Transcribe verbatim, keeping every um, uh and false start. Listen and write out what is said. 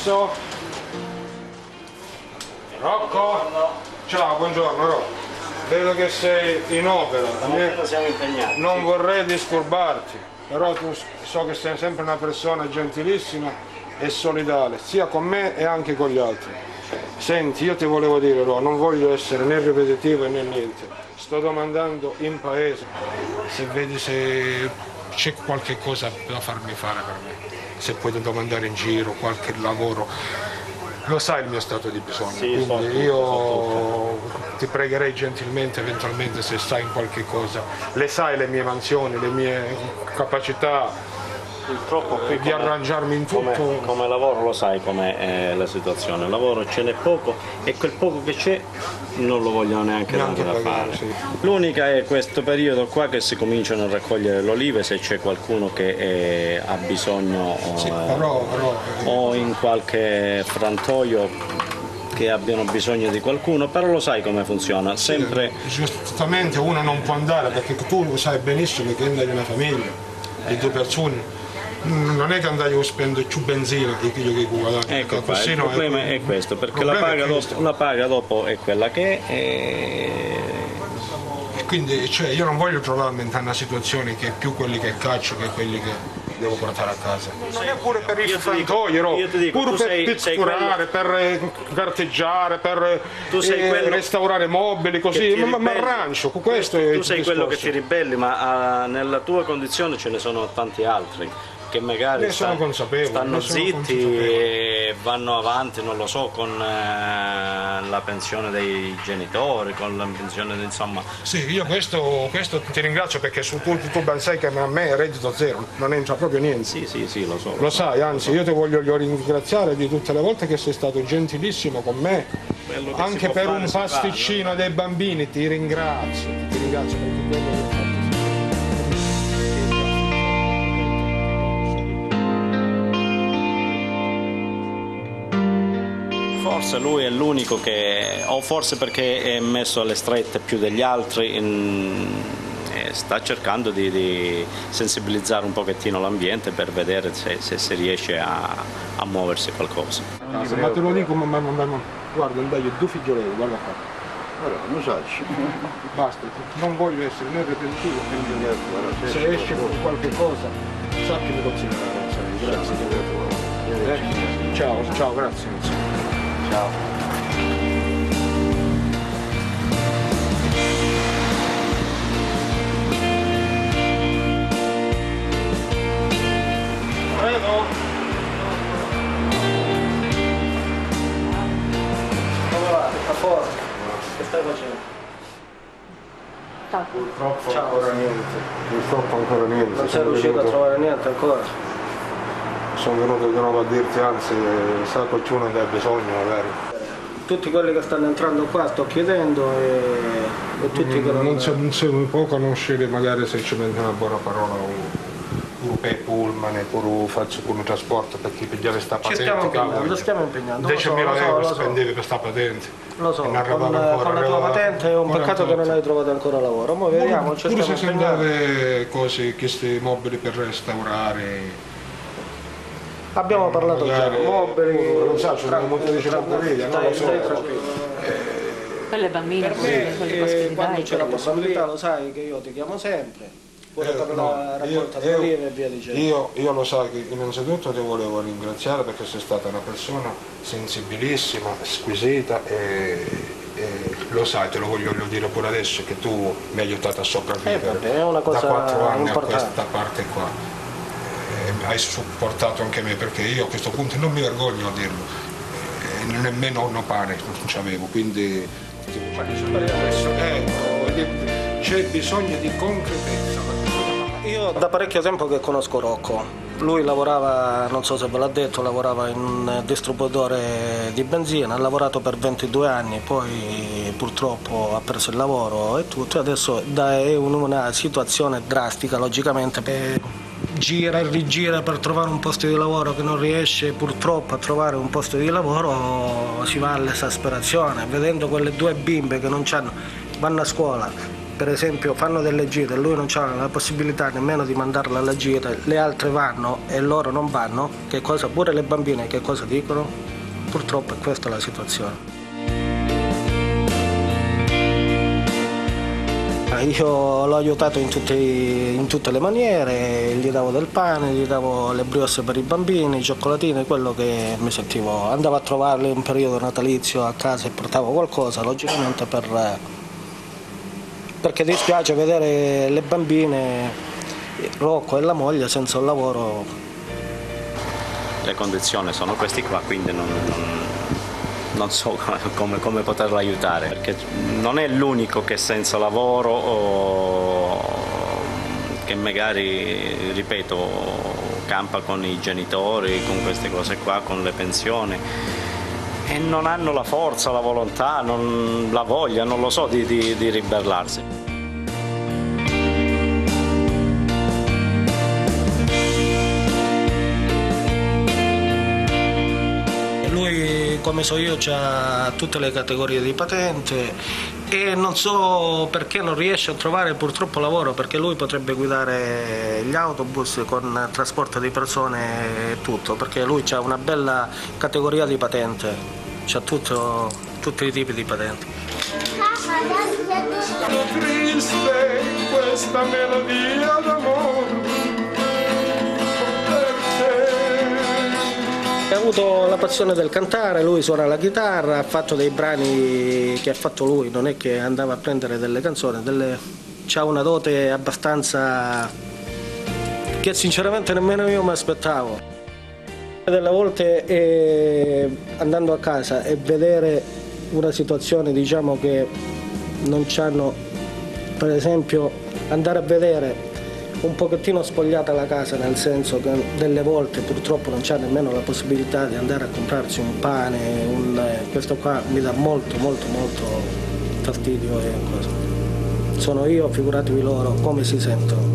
Permesso? Rocco? Ciao, buongiorno Rocco. Vedo che sei in opera. Stamattina siamo impegnati. Non vorrei disturbarti, però tu so che sei sempre una persona gentilissima e solidale, sia con me e anche con gli altri. Senti, io ti volevo dire, Rocco, non voglio essere né ripetitivo né niente. Sto domandando in paese se vedi se c'è qualche cosa da farmi fare per me. Se puoi domandare in giro qualche lavoro, lo sai il mio stato di bisogno, sì, quindi so tutto, io so ti pregherei gentilmente eventualmente se sai in qualche cosa, le sai le mie mansioni, le mie capacità Purtroppo qui di come, arrangiarmi in tutto. Come, come lavoro lo sai com'è la situazione, il lavoro ce n'è poco e quel poco che c'è non lo vogliono neanche, neanche da fare. Sì. L'unica è questo periodo qua che si cominciano a raccogliere le olive se c'è qualcuno che è, ha bisogno Sì, eh, però, però, o in qualche frantoio che abbiano bisogno di qualcuno, però lo sai come funziona, sempre... Sì, giustamente uno non può andare perché tu lo sai benissimo che hai una famiglia di due persone. Non è che andai a spendere più benzina di quello che guadagno. Ecco qua, il problema è, è questo, perché la paga, dopo, la paga dopo è quella che è. E... e quindi cioè, io non voglio trovarmi in una situazione che è più quelli che caccio che quelli che devo portare a casa. Non è pure per il frantoio, pure per pitturare, per carteggiare, per eh, restaurare mobili, così, ma mi arrancio. Questo è tu sei quello che ti ribelli, ma uh, nella tua condizione ce ne sono tanti altri che magari sta, stanno zitti e vanno avanti, non lo so, con eh, la pensione dei genitori, con la pensione di, insomma... Sì, io questo, questo ti ringrazio perché su tu, tu ben sai che a me è reddito zero, non entra proprio niente. Sì, sì, sì, lo so. Lo, lo sai, so, anzi, lo so. Io ti voglio ringraziare di tutte le volte che sei stato gentilissimo con me, anche per un pasticcino dei bambini, ti ringrazio, ti ringrazio perché quello che ho fatto. Forse lui è l'unico che, o forse perché è messo alle strette più degli altri, in, eh, sta cercando di, di sensibilizzare un pochettino l'ambiente per vedere se, se si riesce a, a muoversi qualcosa. Ma te lo dico, ma, ma, ma, ma guarda, dai, due figlioletti, guarda qua. Allora, non sai. Basta, non voglio essere né repetitivo, quindi se esce qualche cosa, sappi che considerare. Grazie. Eh? Ciao, ciao, grazie. Ciao. Prego. Come va? Sta fuori? Che stai facendo? Ciao. Purtroppo Ciao. ancora niente. Purtroppo ancora niente. Non sei riuscito a trovare niente ancora? Sono venuto di nuovo a dirti, anzi, sa qualcuno che ha bisogno magari. Tutti quelli che stanno entrando qua sto chiedendo e, e tutti mm, che non... Non si, non si può conoscere magari semplicemente una buona parola o per pullman, pure faccio pure un trasporto perché pigliare sta patente. Ci stiamo impegnando, stiamo impegnando. diecimila so, euro so, spendevi so. per sta patente. Lo so, con, ancora, con la tua patente è un peccato che non hai trovato ancora lavoro. Ma vediamo, ci pure stiamo se andate cose, questi mobili per restaurare. Abbiamo parlato già, mobili, non so, ci sono molte di cioccolini, non lo so. Stai tranquillo. Per le bambine, Per me, eh, quando c'è la possibilità, lo sai che io ti chiamo sempre, pure Eh, per no, la raccolta di io- olive e via dicendo. Io, io lo sai che innanzitutto ti volevo ringraziare perché sei stata una persona sensibilissima, squisita e, e lo sai, te lo voglio dire pure adesso che tu mi hai aiutato a sopravvivere Eh, vabbè, è una cosa da quattro anni importante. a questa parte qua. Eh, hai supportato anche me perché io a questo punto non mi vergogno a dirlo, eh, nemmeno un pane non c'avevo, quindi ecco, c'è bisogno di concretezza. Io da parecchio tempo che conosco Rocco, lui lavorava, non so se ve l'ha detto, lavorava in un distributore di benzina, ha lavorato per ventidue anni, poi purtroppo ha perso il lavoro e tutto, adesso è in una situazione drastica logicamente. E gira e rigira per trovare un posto di lavoro che non riesce purtroppo a trovare un posto di lavoro, si va all'esasperazione, vedendo quelle due bimbe che non c'hanno, vanno a scuola, per esempio fanno delle gite e lui non ha la possibilità nemmeno di mandarla alla gita, le altre vanno e loro non vanno, che cosa, pure le bambine che cosa dicono? Purtroppo è questa la situazione. Io l'ho aiutato in tutte, in tutte le maniere, gli davo del pane, gli davo le brioche per i bambini, i cioccolatini, quello che mi sentivo. Andavo a trovarli in periodo natalizio a casa e portavo qualcosa, logicamente per, perché dispiace vedere le bambine, Rocco e la moglie senza un lavoro. Le condizioni sono queste qua, quindi non... non... non so come, come poterlo aiutare, perché non è l'unico che senza lavoro o che magari, ripeto, campa con i genitori, con queste cose qua, con le pensioni, e non hanno la forza, la volontà, non, la voglia, non lo so, di, di, di ribellarsi. Come so io c'ha tutte le categorie di patente e non so perché non riesce a trovare purtroppo lavoro, perché lui potrebbe guidare gli autobus con trasporto di persone e tutto, perché lui ha una bella categoria di patente, c'ha tutto, tutti i tipi di patente. Sono triste questa melodia d'amore. Ha avuto la passione del cantare, lui suona la chitarra, ha fatto dei brani che ha fatto lui, non è che andava a prendere delle canzoni, delle... c'ha una dote abbastanza che sinceramente nemmeno io mi aspettavo. Delle volte eh, andando a casa e vedere una situazione, diciamo, che non c'hanno, per esempio andare a vedere un pochettino spogliata la casa, nel senso che delle volte purtroppo non c'è nemmeno la possibilità di andare a comprarsi un pane, un, questo qua mi dà molto molto molto fastidio e cosa. Sono io, figuratevi loro come si sentono.